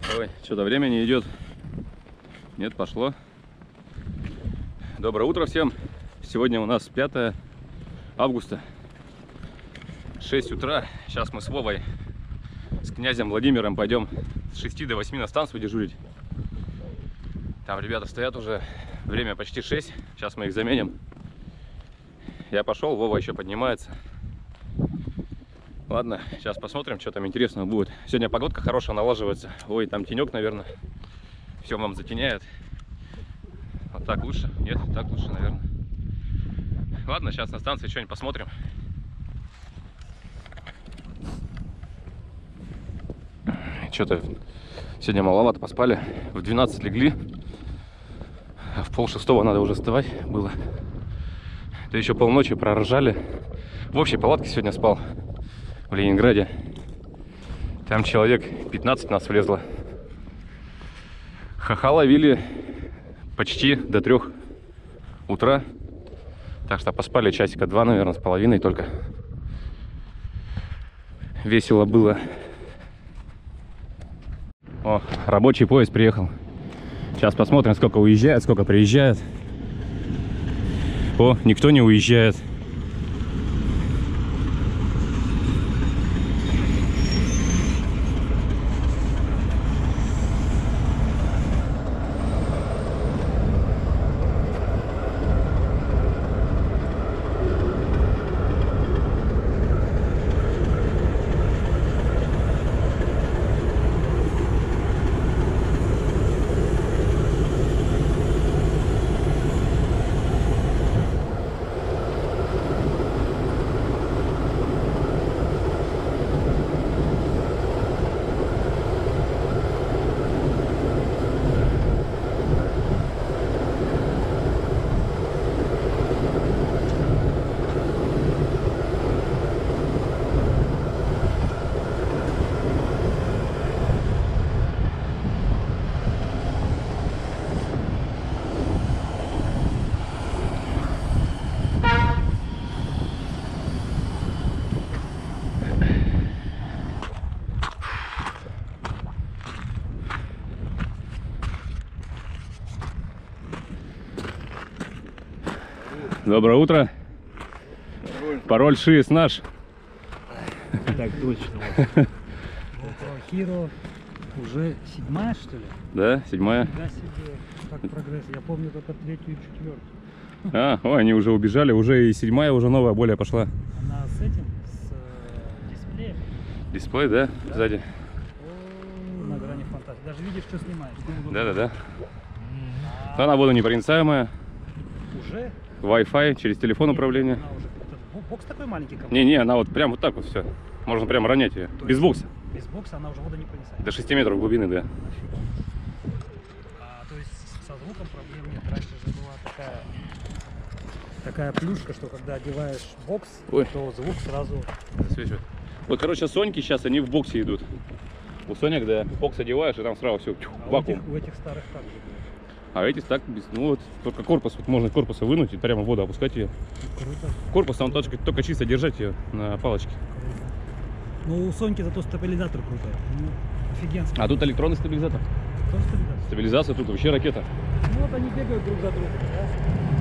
Ой, что-то время не идет. Нет, пошло. Доброе утро всем. Сегодня у нас 5 августа. 6 утра. Сейчас мы с Вовой, с князем Владимиром пойдем с 6 до 8 на станцию дежурить. Там ребята стоят уже. Время почти 6. Сейчас мы их заменим. Я пошел, Вова еще поднимается. Ладно, сейчас посмотрим, что там интересного будет. Сегодня погодка хорошая налаживается. Ой, там тенек, наверное. Все вам затеняет. Вот так лучше? Нет, так лучше, наверное. Ладно, сейчас на станции что-нибудь посмотрим. Что-то сегодня маловато поспали. В 12 легли. А в 5:30 надо уже вставать было. Да еще полночи проржали. В общей палатке сегодня спал. В Ленинграде. Там человек 15 нас влезло. Хаха ловили почти до 3 утра. Так что поспали часика 2, наверное, с половиной только. Весело было. О, рабочий поезд приехал. Сейчас посмотрим, сколько уезжает, сколько приезжает. О, никто не уезжает. Доброе утро. Пароль ШИС наш. Так точно. Хиро уже 7-я, что ли? Да, 7-я. Нифига себе, как прогресс. Я помню только 3-ю и 4-ю. Ой, они уже убежали, уже и 7-я уже новая более пошла. Она с этим, с дисплеем. Дисплей, да, сзади. О, на грани фантазии. Даже видишь, что снимаешь. Да. Она водонепроницаемая. Уже? Wi-Fi через телефон управления. Она уже бокс такой маленький. Не, она вот прям вот так вот все. Можно прям ронять ее. Без бокса. Без бокса она уже водонепроницаемая. До 6 метров глубины, да. То есть со звуком проблем нет. Раньше же была такая плюшка, что когда одеваешь бокс, то звук сразу засвечивает. Вот, короче, Соньки сейчас, они в боксе идут. У Сонек, да, бокс одеваешь, и там сразу все, вакуум. У этих старых так же было. А эти так, ну вот, только корпус, вот можно корпуса вынуть и прямо в воду опускать ее. Круто. Корпус, там только чисто держать ее на палочке. Круто. Ну, у Соньки зато стабилизатор крутой. Ну, офигенский. А тут электронный стабилизатор. Кто стабилизатор? Стабилизация тут вообще ракета. Ну вот они бегают друг за другом, да?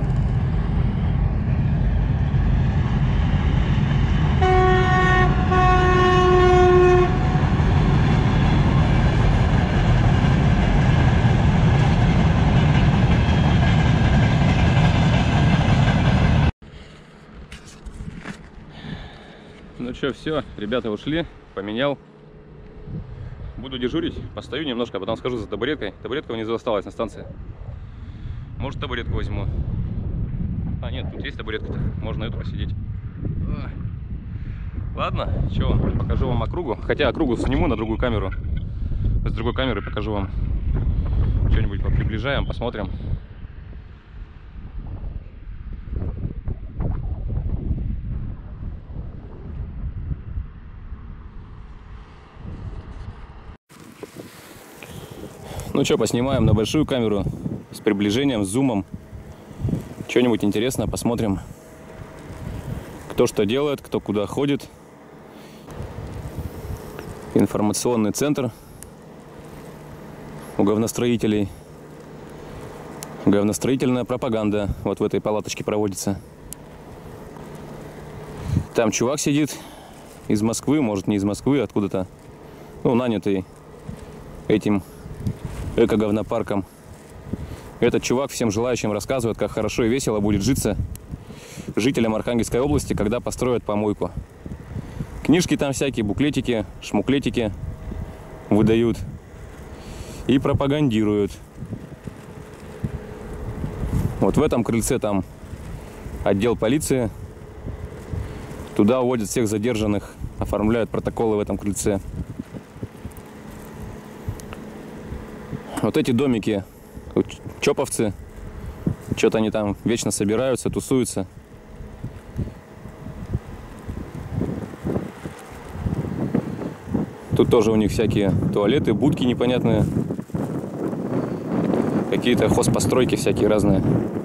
Ну что, все, ребята ушли, поменял. Буду дежурить, постою немножко, а потом схожу за табуреткой. Табуретка внизу осталась на станции. Может, табуретку возьму. А, нет, тут есть табуретка-то. Можно эту посидеть. Ладно, что, покажу вам округу. Хотя округу сниму на другую камеру. С другой камеры покажу вам. Что-нибудь приближаем, посмотрим. Ну что, поснимаем на большую камеру с приближением, с зумом. Что-нибудь интересное посмотрим. Кто что делает, кто куда ходит. Информационный центр. говностроителей. Говностроительная пропаганда вот в этой палаточке проводится. Там чувак сидит из Москвы, может не из Москвы, откуда-то, ну, нанятый этим эко-говнопарком. Этот чувак всем желающим рассказывает, как хорошо и весело будет житься жителям Архангельской области, когда построят помойку. Книжки там всякие, буклетики, шмуклетики выдают и пропагандируют. Вот в этом крыльце там отдел полиции. Туда уводят всех задержанных, оформляют протоколы в этом крыльце. Вот эти домики, чоповцы, что-то они там вечно собираются, тусуются. Тут тоже у них всякие туалеты, будки непонятные. Какие-то хозпостройки всякие разные.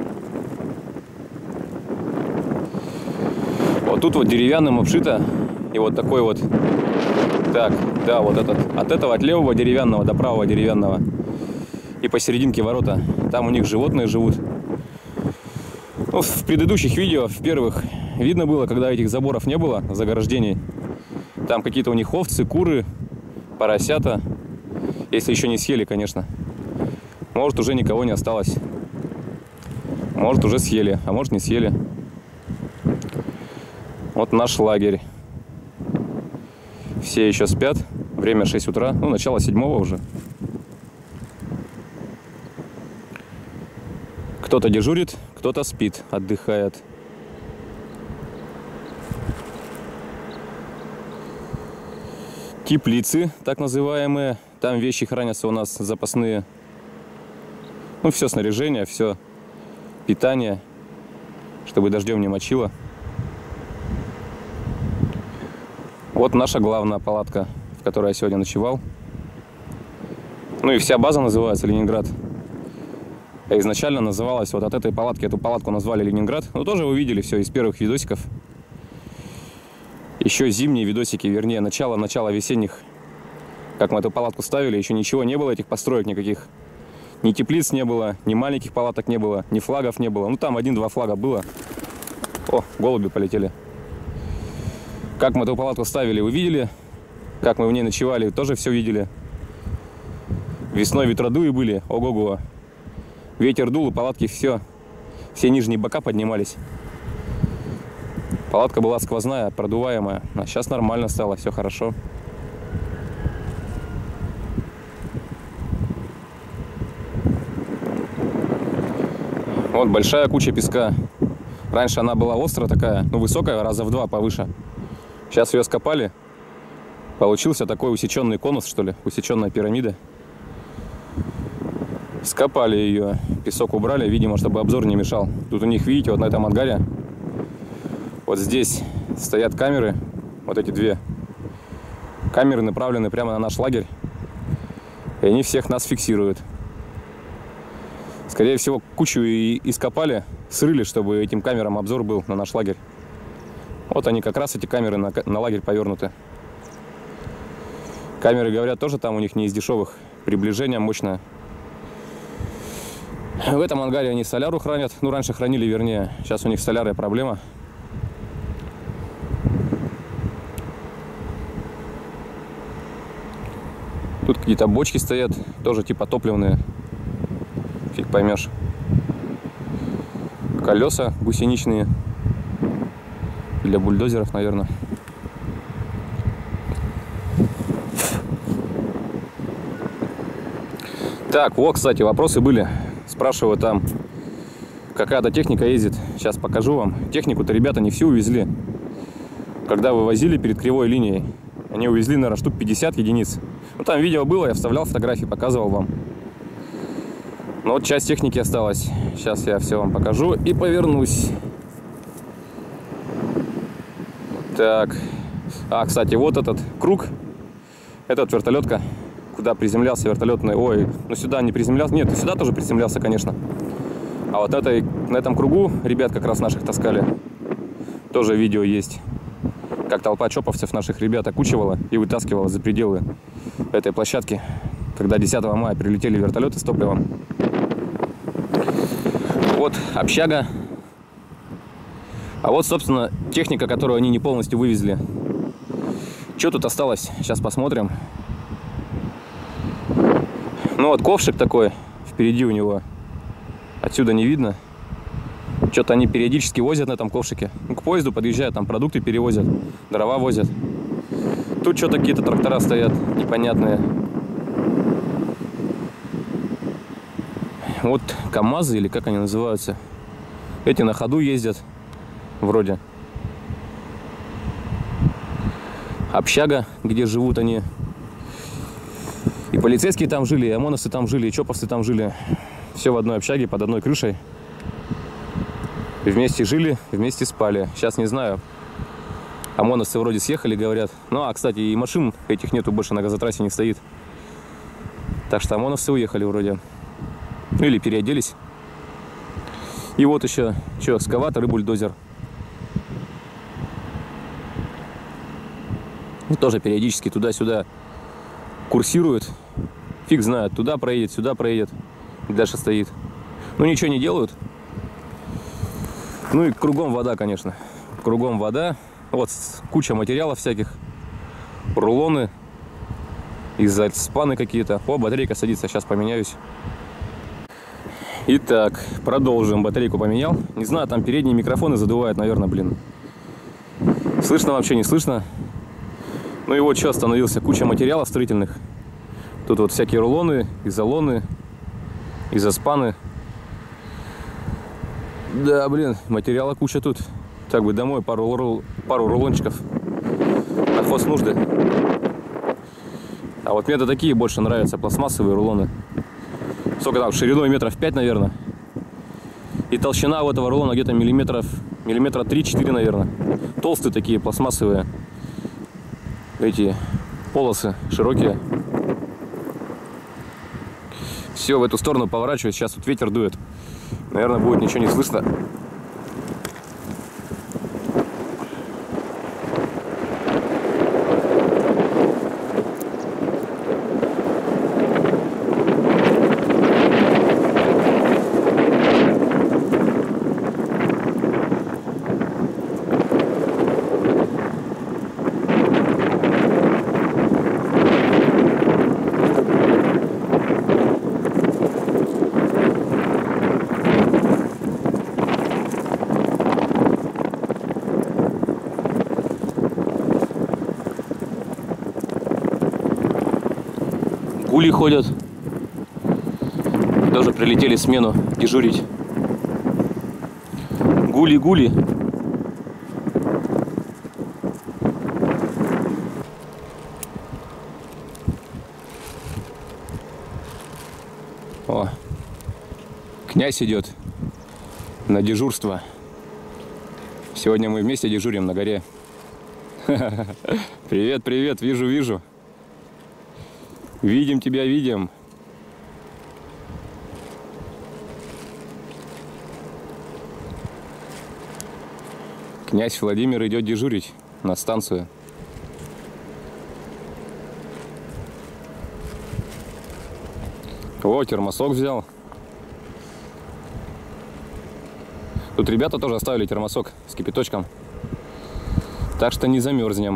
Вот тут вот деревянным обшито. И вот такой вот. Так, да, вот этот. От левого деревянного до правого деревянного. И посерединке ворота. Там у них животные живут. Ну, в предыдущих видео, в первых, видно было, когда этих заборов не было, заграждений. Там какие-то у них овцы, куры, поросята. Если еще не съели, конечно. Может, уже никого не осталось. Может, уже съели, а может, не съели. Вот наш лагерь. Все еще спят. Время 6 утра. Ну, начало 7-го уже. Кто-то дежурит, кто-то спит, отдыхает. Теплицы, так называемые. Там вещи хранятся у нас запасные. Ну, все снаряжение, все питание, чтобы дождем не мочило. Вот наша главная палатка, в которой я сегодня ночевал. Ну и вся база называется Ленинград. Изначально называлась вот от этой палатки, эту палатку назвали Ленинград. Ну, тоже вы видели все из первых видосиков. Еще зимние видосики, вернее, начало весенних. Как мы эту палатку ставили, еще ничего не было, этих построек никаких. Ни теплиц не было, ни маленьких палаток не было, ни флагов не было. Ну, там 1-2 флага было. О, голуби полетели. Как мы эту палатку ставили, вы видели. Как мы в ней ночевали, тоже все видели. Весной ветродуи были, ого-го. Ветер дул, и палатки все нижние бока поднимались. Палатка была сквозная, продуваемая. А сейчас нормально стало, все хорошо. Вот большая куча песка. Раньше она была острая такая, ну высокая, раза в 2 повыше. Сейчас ее скопали. Получился такой усеченный конус, что ли, усеченная пирамида. Скопали ее, песок убрали, видимо, чтобы обзор не мешал. Тут у них, видите, вот на этом ангаре, вот здесь стоят камеры, вот эти 2. Камеры направлены прямо на наш лагерь, и они всех нас фиксируют. Скорее всего, кучу и ископали, срыли, чтобы этим камерам обзор был на наш лагерь. Вот они как раз, эти камеры, на лагерь повернуты. Камеры, говорят, тоже там у них не из дешевых. Приближение мощное. В этом ангаре они соляру хранят. Ну, раньше хранили, вернее. Сейчас у них с солярой проблема. Тут какие-то бочки стоят. Тоже типа топливные. Фиг поймешь. Колеса гусеничные. Для бульдозеров, наверное. Так, вот, кстати, вопросы были. Спрашиваю там, какая-то техника ездит. Сейчас покажу вам. Технику-то ребята не всю увезли. Когда вывозили перед кривой линией, они увезли, наверное, штук 50 единиц. Ну, там видео было, я вставлял фотографии, показывал вам. Но вот часть техники осталась. Сейчас я все вам покажу и повернусь. Так. А, кстати, вот этот круг. Это вот вертолетка. Куда приземлялся вертолетный. Ой, ну сюда не приземлялся. Нет, сюда тоже приземлялся, конечно. А вот на этом кругу ребят как раз наших таскали. Тоже видео есть. Как толпа чоповцев наших ребят окучивала и вытаскивала за пределы этой площадки. когда 10 мая прилетели вертолеты с топливом. Вот общага. А вот, собственно, техника, которую они не полностью вывезли. Что тут осталось? Сейчас посмотрим. Ну вот ковшик такой впереди у него. Отсюда не видно. Что-то они периодически возят на этом ковшике. Ну, к поезду подъезжают, там продукты перевозят, дрова возят. Тут что-то какие-то трактора стоят непонятные. Вот КАМАЗы, или как они называются. Эти на ходу ездят. Вроде. Общага, где живут они. И полицейские там жили, и ОМОНовцы там жили, и чоповцы там жили. Все в одной общаге, под одной крышей. Вместе жили, вместе спали. Сейчас не знаю. ОМОНовцы вроде съехали, говорят. Ну, а, кстати, и машин этих нету больше, на газотрассе не стоит. Так что ОМОНовцы уехали вроде. Ну, или переоделись. И вот еще, что, экскаватор и бульдозер. И тоже периодически туда-сюда курсируют. Фиг знает, туда проедет, сюда проедет. И дальше стоит. Ну, ничего не делают. Ну и кругом вода, конечно. Кругом вода. Вот куча материалов всяких. Рулоны. Изоспаны какие-то. О, батарейка садится, сейчас поменяюсь. Итак, продолжим. Батарейку поменял. Не знаю, там передние микрофоны задувают, наверное, блин. Слышно вообще, не слышно. Ну и вот что остановился. Куча материалов строительных. Тут вот всякие рулоны, изолоны, изоспаны. Да, блин, материала куча тут. Так бы домой пару рулончиков на хознужды. А вот мне-то такие больше нравятся, пластмассовые рулоны. Сколько там, шириной метров 5, наверное. И толщина у этого рулона где-то миллиметра 3-4, наверное. Толстые такие, пластмассовые. Эти полосы широкие. Все, в эту сторону поворачиваю. Сейчас тут ветер дует. Наверное, будет ничего не слышно. Гули ходят. Тоже прилетели смену дежурить. Гули-гули. О, князь идет на дежурство. Сегодня мы вместе дежурим на горе. Привет, привет, вижу. Видим тебя, видим. Князь Владимир идет дежурить на станцию. О, термосок взял. Тут ребята тоже оставили термосок с кипяточком. Так что не замерзнем.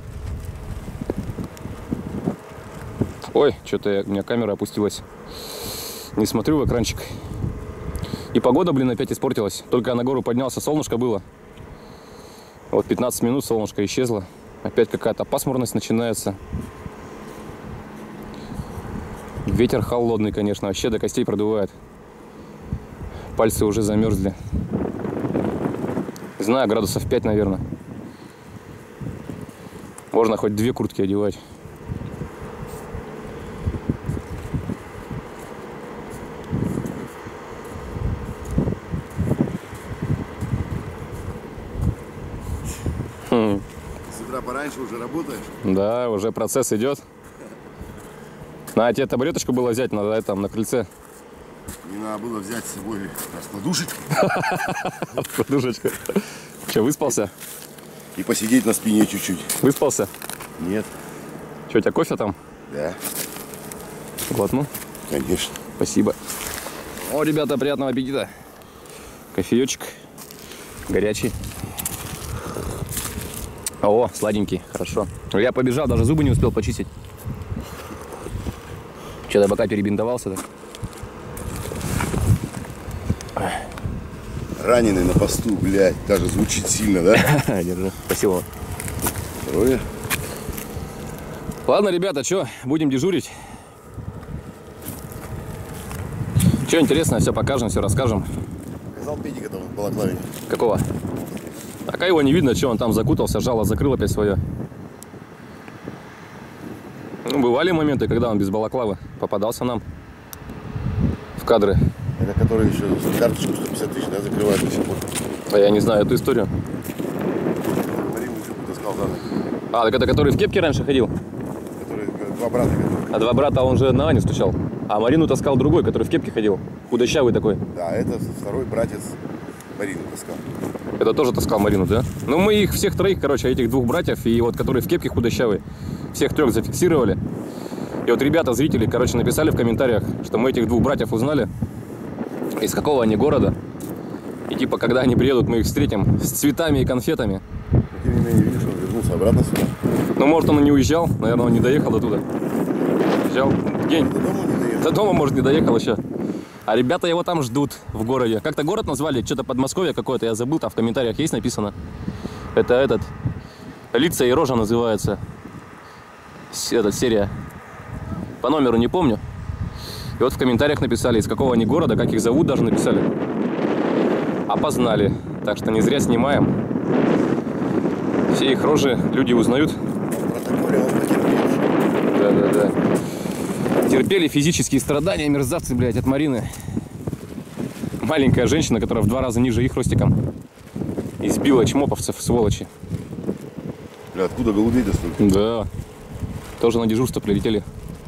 Ой, что-то у меня камера опустилась. Не смотрю в экранчик. И погода, блин, опять испортилась. Только я на гору поднялся, солнышко было. Вот 15 минут солнышко исчезло. Опять какая-то пасмурность начинается. Ветер холодный, конечно, вообще до костей продувает. Пальцы уже замерзли. Не знаю, градусов 5, наверное. Можно хоть 2 куртки одевать. С утра пораньше уже работаешь? Да, уже процесс идет. А тебе табуреточку было взять, надо там на крыльце. Не надо было взять с собой раскладушечку. Раскладушечку. Че, выспался? И посидеть на спине чуть-чуть. Выспался? Нет. Че, у тебя кофе там? Да. Глотну? Конечно. Спасибо. О, ребята, приятного аппетита. Кофеечек. Горячий. О, сладенький, хорошо. Я побежал, даже зубы не успел почистить. Что-то пока перебинтовался так. Раненый на посту, блядь. Даже звучит сильно, да? Держи. Спасибо. Здоровья. Ладно, ребята, что, будем дежурить. Что интересное, все покажем, все расскажем. Показал педика там в балаклаве. Какого? Пока его не видно, что он там закутался, жало закрыл опять свое. Ну, бывали моменты, когда он без балаклавы попадался нам в кадры. Это который еще с карточку 150 тысяч, да, закрывает до сих пор. А я не знаю эту историю. Марину еще таскал за ноги. А, так это который в кепке раньше ходил? Который два брата, которые. А два брата он же на Аню стучал. А Марину таскал другой, который в кепке ходил. Худощавый такой. Да, это второй братец Марину таскал. Это тоже таскал Марину, да? Ну, мы их всех троих, короче, этих двух братьев, и вот который в кепке худощавый, всех трех зафиксировали. И вот ребята, зрители, короче, написали в комментариях, что мы этих двух братьев узнали, из какого они города. И типа, когда они приедут, мы их встретим с цветами и конфетами. Но тем не менее, видишь, он вернулся обратно сюда. Ну, может, он и не уезжал, наверное, он не доехал до туда. Уезжал день. До дома не доехал. До дома, может, не доехал еще. А ребята его там ждут в городе. Как-то город назвали, что-то Подмосковье какое-то, я забыл, там в комментариях есть написано. Это этот, Лица и Рожа называется. Эта серия. По номеру не помню. И вот в комментариях написали, из какого они города, как их зовут, даже написали. Опознали. Так что не зря снимаем. Все их рожи люди узнают. В протоколе он потерпевший. Да. Терпели физические страдания мерзавцы, блядь, от Марины. Маленькая женщина, которая в 2 раза ниже их ростиком. Избила чмоповцев, сволочи. Бля, откуда голубей-то столько? Да. Тоже на дежурство прилетели.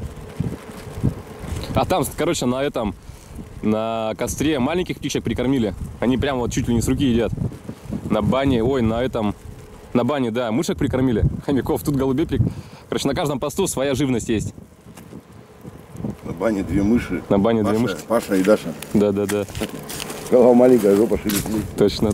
А там, короче, на костре маленьких птичек прикормили. Они прямо вот чуть ли не с руки едят. На бане, на бане, да, мышек прикормили. Хомяков, тут голубей Короче, на каждом посту своя живность есть. На бане 2 мыши. На бане 2 мышки. Паша и Даша. Да. Голова маленькая, жопа шире. Точно.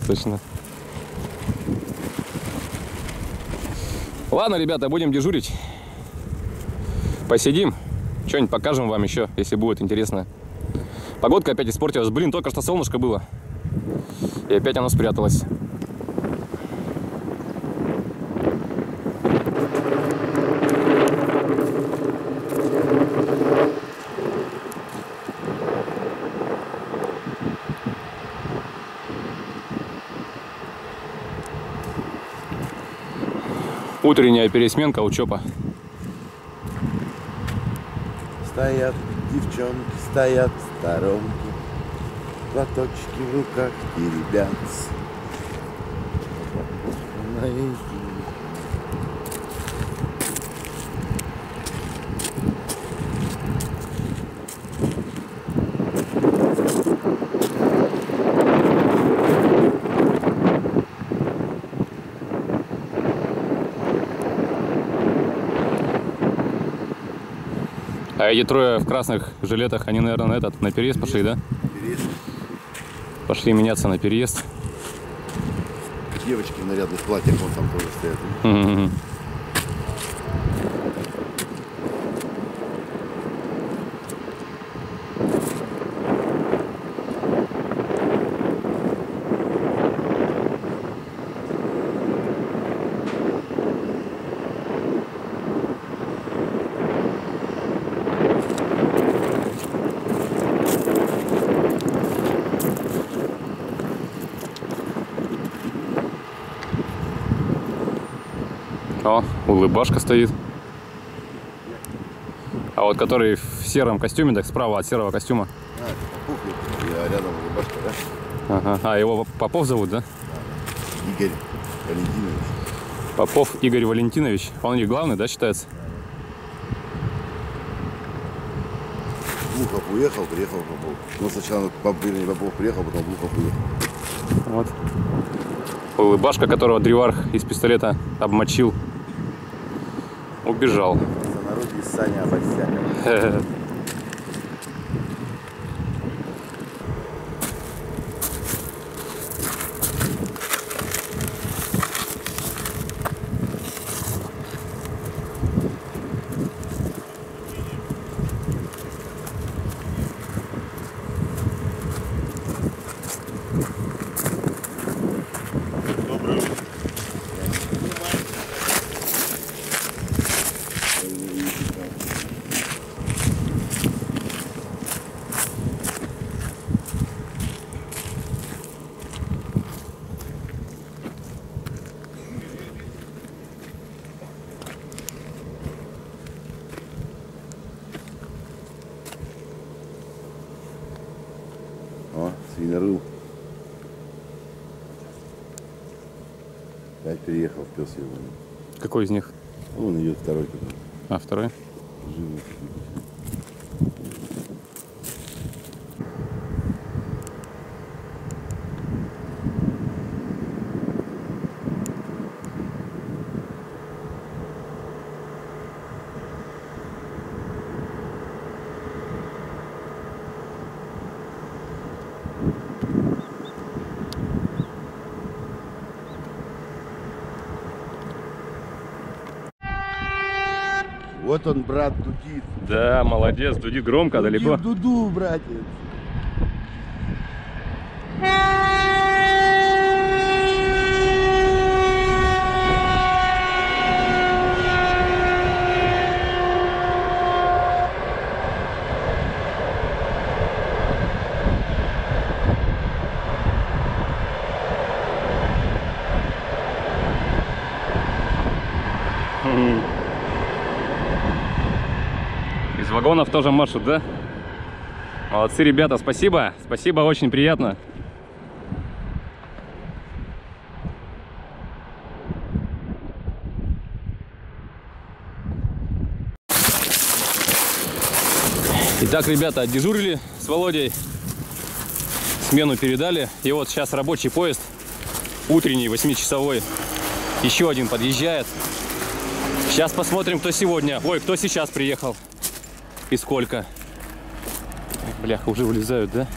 Ладно, ребята, будем дежурить. Посидим. Что-нибудь покажем вам еще, если будет интересно. Погодка опять испортилась. Блин, только что солнышко было. И опять оно спряталось. Утренняя пересменка у ЧОПа. Стоят девчонки, стоят в сторонке, платочки в руках теребят. А эти трое в красных жилетах, они, наверное, на переезд пошли, да? Переезд. Пошли меняться на переезд. Девочки в нарядных платьях вон там тоже стоят. Мгм. О, улыбашка стоит. А вот который в сером костюме, так справа от серого костюма. А, это Попов, и рядом улыбашка, да? Ага. А его Попов зовут, да? Игорь Валентинович. Попов Игорь Валентинович. Он у них главный, да, считается? Глухов уехал, приехал Попов. Ну, сначала Попов приехал, потом Глухов уехал. Вот. Улыбашка, которого Древарх из пистолета обмочил. Убежал. За народе Саня Абасяка. свинорыл. Опять приехал, пес его. Какой из них? Вон идет второй туда. А, второй? Живый. Вот он, брат, дудит. Да, молодец, дудит громко, Дудит далеко. в дуду, братец. Из вагонов тоже машут, да? Молодцы, ребята, спасибо. Спасибо, очень приятно. Итак, ребята, отдежурили с Володей. Смену передали. И вот сейчас рабочий поезд, утренний, 8-часовой. Еще один подъезжает. Сейчас посмотрим, кто сегодня. Ой, кто сейчас приехал. И сколько. Бляха, уже вылезают, да?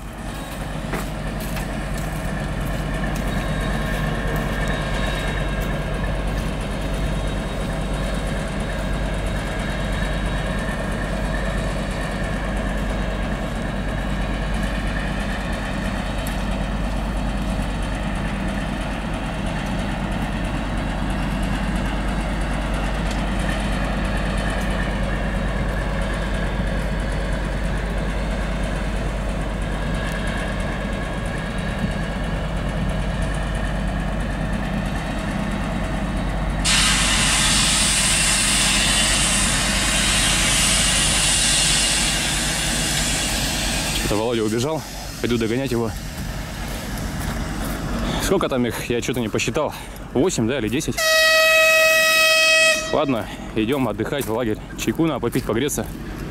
Володя убежал, пойду догонять его. Сколько там их, я что-то не посчитал. 8, да, или 10? Ладно, идем отдыхать в лагерь. Чайку надо попить, погреться.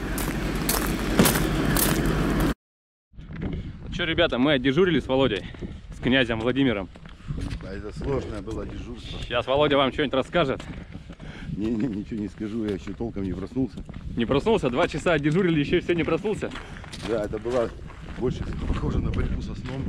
Ну что, ребята, мы отдежурили с Володей, с князем Владимиром. А это сложное было дежурство. Сейчас Володя вам что-нибудь расскажет. Ничего не скажу, я еще толком не проснулся. Не проснулся? 2 часа отдежурили, еще все не проснулся? Да, это было больше похоже на борьбу со сном.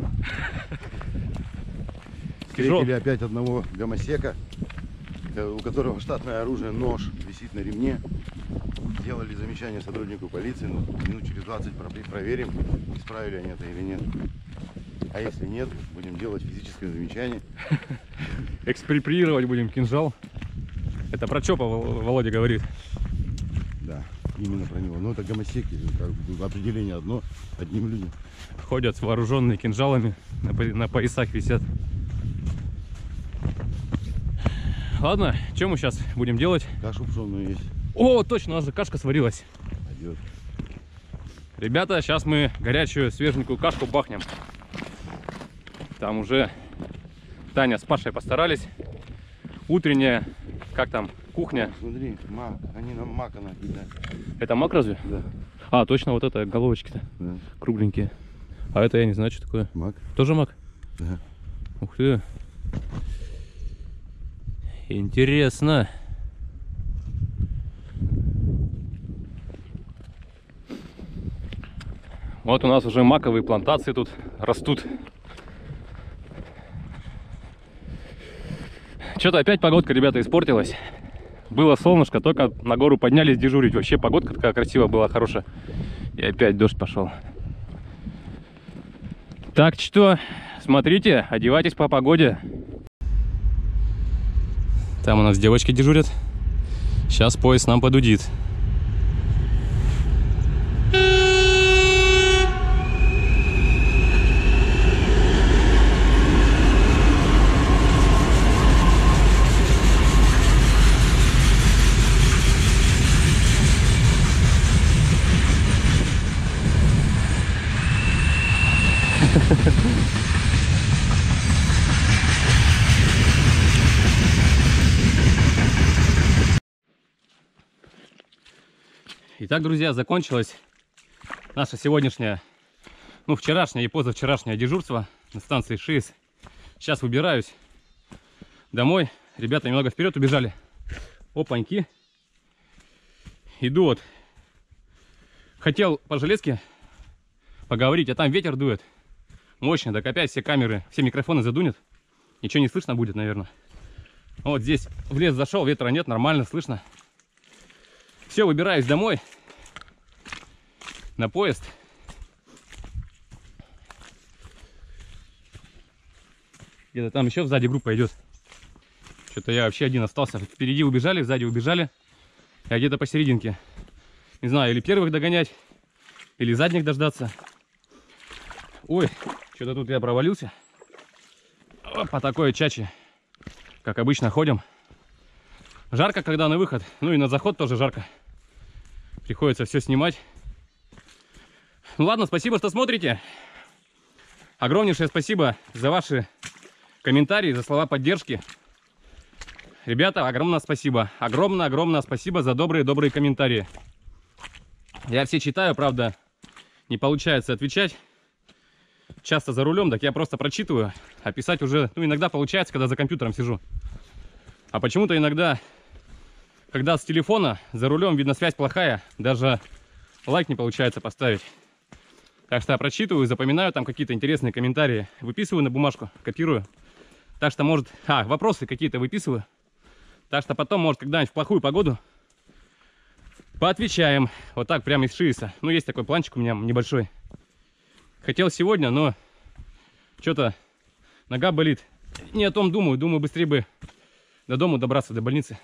Встретили опять одного гомосека, у которого штатное оружие, нож, висит на ремне. Сделали замечание сотруднику полиции, ну, минут через 20 проверим, исправили они это или нет. А если нет, будем делать физическое замечание. Экспроприировать будем кинжал. Это про что Володя говорит? Да, именно про него. Но это гомосеки, определение одно, одним людям. Ходят вооруженные кинжалами, на поясах висят. Ладно, что мы сейчас будем делать? Кашу пшённую есть. О, точно, у нас же кашка сварилась. Пойдет. Ребята, сейчас мы горячую свеженькую кашку бахнем. Там уже Таня с Пашей постарались. Утренняя, как там, кухня. Смотри, мак, они нам мака накидали. Это мак разве? Да. А, точно, вот это головочки-то, Да. кругленькие. А это я не знаю, что такое. Мак? Тоже мак? Да. Ух ты. Интересно. Вот у нас уже маковые плантации тут растут. Что-то опять погодка, ребята, испортилась. Было солнышко, только на гору поднялись дежурить. Вообще погодка такая красивая была, хорошая. И опять дождь пошел. Так что, смотрите, одевайтесь по погоде. Там у нас девочки дежурят. Сейчас поезд нам подудит. Итак, друзья, закончилось наше сегодняшнее, ну, вчерашнее и позавчерашнее дежурство на станции ШИС. Сейчас выбираюсь домой. Ребята немного вперед убежали. Опаньки. Иду вот. Хотел по железке поговорить, а там ветер дует. Мощно, так опять все камеры, все микрофоны задунет. Ничего не слышно будет, наверное. Вот здесь в лес зашел, ветра нет, нормально слышно. Все, выбираюсь домой. На поезд. Где-то там еще сзади группа идет. Что-то я вообще один остался. Впереди убежали, сзади убежали. Я где-то посерединке. Не знаю, или первых догонять, или задних дождаться. Ой, что-то тут я провалился. По такой чаче, как обычно, ходим. Жарко, когда на выход. Ну и на заход тоже жарко. Приходится все снимать. Ну ладно, спасибо, что смотрите. Огромнейшее спасибо за ваши комментарии, за слова поддержки. Ребята, огромное спасибо. Огромное спасибо за добрые комментарии. Я все читаю, правда, не получается отвечать. Часто за рулем, так я просто прочитываю. А писать уже, ну, иногда получается, когда за компьютером сижу. А почему-то иногда, когда с телефона за рулем, видно, связь плохая, даже лайк не получается поставить. Так что я прочитываю, запоминаю там какие-то интересные комментарии, выписываю на бумажку, копирую. Так что, может, вопросы какие-то выписываю. Так что потом, может, когда-нибудь в плохую погоду поотвечаем. Вот так, прямо из ШИСа. Ну, есть такой планчик у меня небольшой. Хотел сегодня, но что-то нога болит. Не о том думаю. Думаю, быстрее бы до дома добраться, до больницы.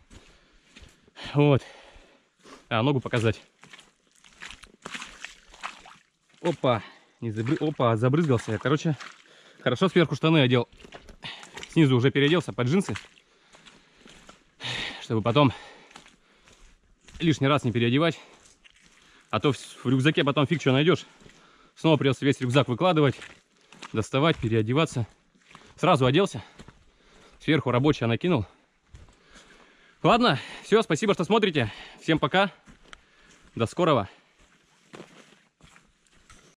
Вот. Ногу показать. Опа, опа, забрызгался я. Короче, хорошо сверху штаны одел. Снизу уже переоделся под джинсы. Чтобы потом лишний раз не переодевать. А то в рюкзаке потом фиг что найдешь. Снова придется весь рюкзак выкладывать, доставать, переодеваться. Сразу оделся. Сверху рабочее накинул. Ладно, все, спасибо, что смотрите. Всем пока. До скорого.